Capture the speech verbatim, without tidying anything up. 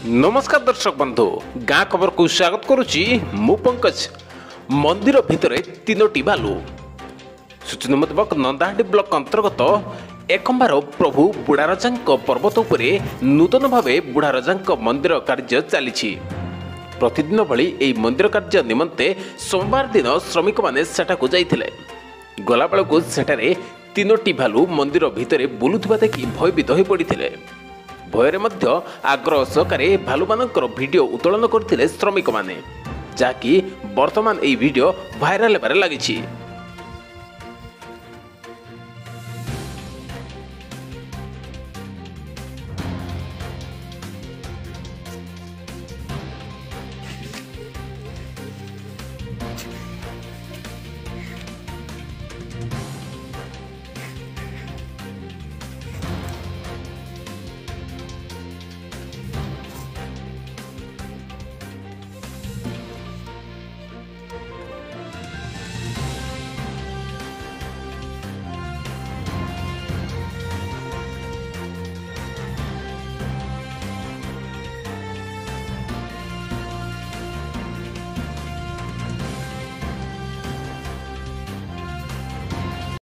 नमस्कार दर्शक बंधु गाँ खबर को स्वागत करुच्ची मु पंकज। मंदिर भितर तीनोटी भालू सूचना मुताबक नंदाहाटी ब्लॉक अंतर्गत एकम्बार प्रभु बुढ़ाराजा पर्वत उपरे नूतन भाव बुढ़ाराजा मंदिर कार्य चली। प्रतिदिन भली एही मंदिर कार्य निमंते सोमवार दिन श्रमिक माने सेठाकु जाइथिले। गला बेलकु सेठारे तीनोटी भालू मंदिर भितर बुलुथिबा देखि भयभीत होई पड़िथिले। भୟରେ ମଧ୍ୟ आग्रह सहकारे भालुमानଙ୍କର भिडियो उत्तोलन करथिले श्रमिक माने, जाकि वर्तमान एही भिडियो भाइराल हेबारे लागिछि।